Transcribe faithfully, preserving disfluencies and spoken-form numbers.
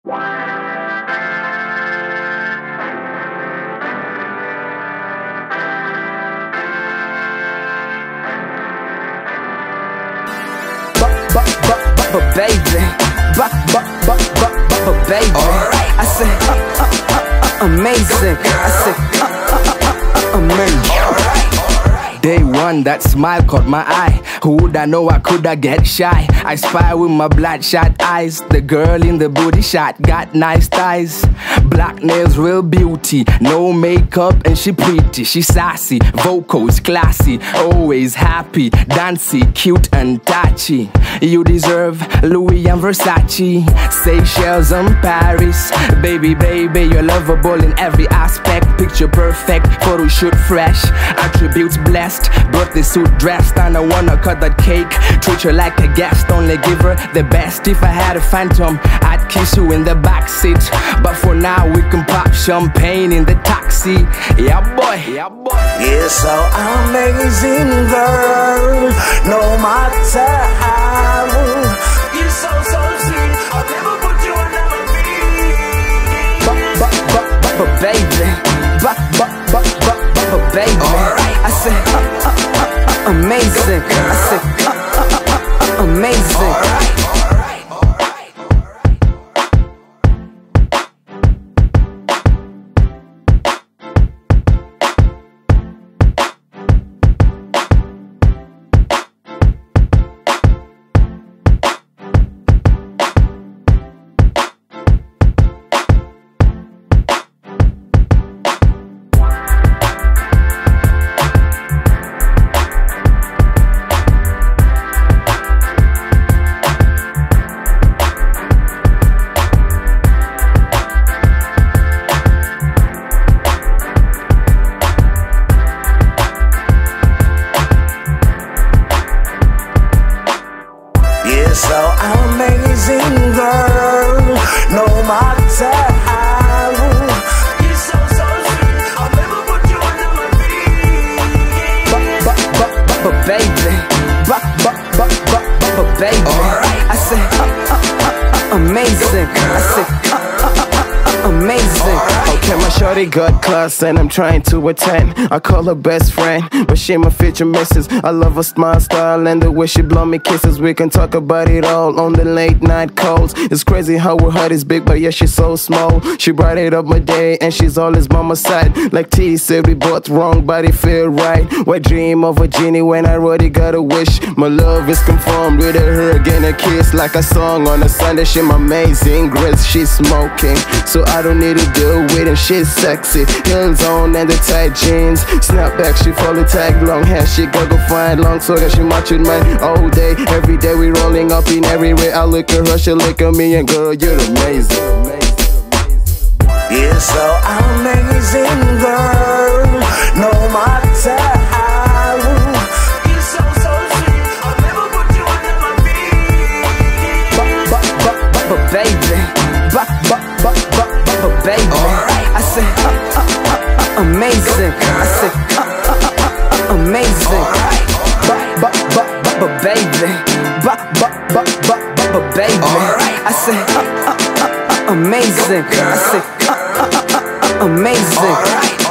But baby, but but but but but baby, I said uh, uh, uh, uh, amazing. I said uh, uh, uh, uh, amazing. Day one, that smile caught my eye. Who would I know I coulda get shy? I spy with my bloodshot eyes. The girl in the booty shot got nice thighs, black nails, real beauty, no makeup, and she pretty. She sassy, vocals classy, always happy, dancey, cute and touchy. You deserve Louis and Versace, Seychelles and Paris. Baby, baby, you're lovable in every aspect. Picture perfect, photo shoot fresh, attributes blessed. Birthday suit dressed, and I wanna cut that cake. Treat her like a guest, only give her the best. If I had a phantom, I'd kiss you in the backseat. But for now, we can pop champagne in the taxi. Yeah, boy, yeah, boy. You're so amazing, girl. No matter how. You're so, so sweet. I'll never put you under my feet. But, but, but, but, but, baby. But, but, but, but, but, but, baby. I said, uh, uh, uh, uh, amazing. I said, uh, uh, uh, uh, amazing. So amazing, girl. No matter how. You're so, so sweet. I'll never put you under my feet. But, but, but, but, but, baby. But, but, but, but, but, but, baby. I said, uh, uh, uh, uh, amazing. I said, uh, uh, uh, uh, amazing. Okay, my shorty got class and I'm trying to attend. I call her best friend, but she my future missus. I love her smile, style, and the way she blow me kisses. We can talk about it all on the late night calls. It's crazy how her heart is big, but yeah, she's so small. She brightened up my day and she's always by my side. Like T said, we both wrong, but it feel right. Why dream of a genie when I already got a wish? My love is confirmed with her again, a kiss like a song on a Sunday. She my amazing grace, she's smoking, so I don't need to deal with it. She's sexy, heels on and the tight jeans. Snapback, she fully tagged, long hair, she got go find long so that she match with mine all day. Every day we rolling up in every way. I look at her, she look at me, and girl, you're amazing. You're so amazing, girl. No matter how. You're so, so sweet. I'll never put you under my feet. But, but, but, but, but, baby. But, but, but, but, but, but, baby. I said, uh, uh, uh, uh, amazing. I said, uh, uh, uh, uh, amazing. But, but, but, but, but, baby. But, but, but, but, but, but, baby. I said, uh, uh, uh, uh, amazing. I said, uh, uh, uh, uh, amazing.